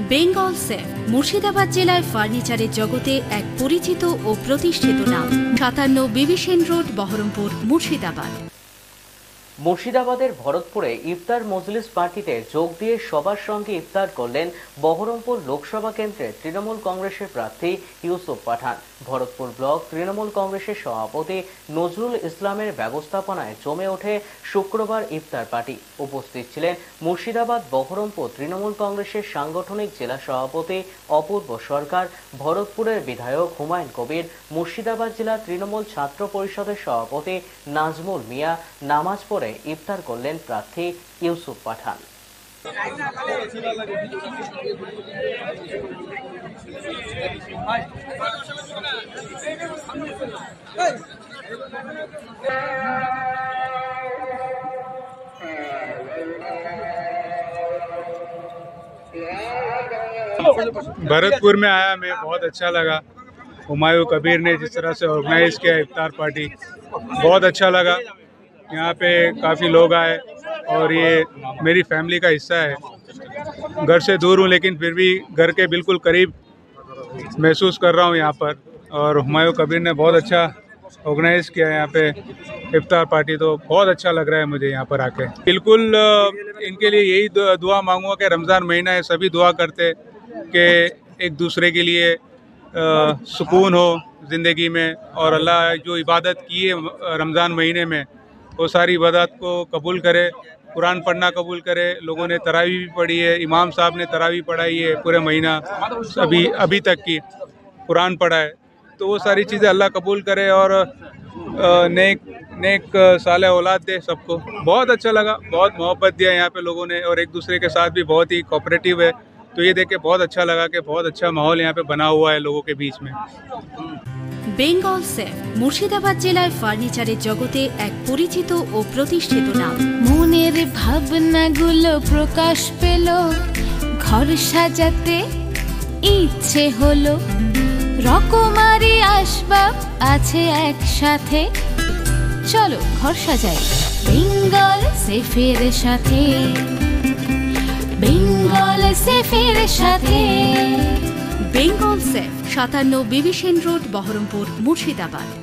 Bengal safe Murshidabad জেলায় ফার্নিচারের জগতে এক পরিচিত ও প্রতিষ্ঠিত নাম। 57 বিবি সেন রোড, বহরমপুর, মুর্শিদাবাদ। মুর্শিদাবাদের ভরতপুরে ইফতার মজলিস পার্টিতে যোগ দিয়ে সবার সঙ্গে ইফতার করলেন বহরমপুর লোকসভা কেন্দ্রের তৃণমূল কংগ্রেসের প্রার্থী ইউসুফ পাঠান। ভরতপুর ব্লক তৃণমূল কংগ্রেসের সভাপতি নজরুল ইসলামের ব্যবস্থাপনায় জমে ওঠে শুক্রবার ইফতার পার্টি। উপস্থিত ছিলেন মুর্শিদাবাদ বহরমপুর তৃণমূল কংগ্রেসের সাংগঠনিক জেলা সভাপতি অপূর্ব সরকার, ভরতপুরের বিধায়ক হুমায়ুন কবির, মুর্শিদাবাদ জেলা তৃণমূল ছাত্র পরিষদের সভাপতি নাজমুল মিয়া। নামাজ পড়ে ইফতার করলেন প্রার্থী ইউসুফ পাঠান। भरतपुर में आया, मैं बहुत अच्छा लगा। हुमायूं कबीर ने जिस तरह से ऑर्गेनाइज किया इफ्तार पार्टी, बहुत अच्छा लगा। यहाँ पे काफ़ी लोग आए और ये मेरी फैमिली का हिस्सा है। घर से दूर हूँ लेकिन फिर भी घर के बिल्कुल करीब महसूस कर रहा हूँ यहाँ पर। और हुमायूं कबीर ने बहुत अच्छा ऑर्गेनाइज किया है यहाँ पे इफ्तार पार्टी, तो बहुत अच्छा लग रहा है मुझे यहाँ पर आके। बिल्कुल इनके लिए यही दुआ मांगूंगा कि रमज़ान महीना है, सभी दुआ करते कि एक दूसरे के लिए सुकून हो ज़िंदगी में, और अल्लाह जो इबादत की है रमज़ान महीने में वो सारी इबादत को कबूल करे। कुरान पढ़ना कबूल करे। लोगों ने तरावी भी पढ़ी है, इमाम साहब ने तरावी पढ़ाई है पूरे महीना, अभी तक की कुरान पढ़ा है, तो वो सारी चीज़ें अल्लाह कबूल करे और नेक साले औलाद दे सबको। बहुत अच्छा लगा, बहुत मोहब्बत दिया यहाँ पे लोगों ने, और एक दूसरे के साथ भी बहुत ही कोऑपरेटिव है। तो ये देख के बहुत अच्छा लगा कि बहुत अच्छा माहौल यहाँ पे बना हुआ है लोगों के बीच में। বেঙ্গল সেফ মুর্শিদাবাদ জেলায় ফার্নিচারের জগতে এক পরিচিত ও প্রতিষ্ঠিত নাম। মনের ভাবনাগুলো প্রকাশ পেল, ঘর সাজাতে ইচ্ছে হলো, রকমারি আসবাব আছে একসাথে, চলো ঘর সাজাই বেঙ্গল সেফের সাথে, বেঙ্গল সেফের সাথে। বেঙ্গল সেফ 57 বিবি সেন রোড, বহরমপুর, মুর্শিদাবাদ।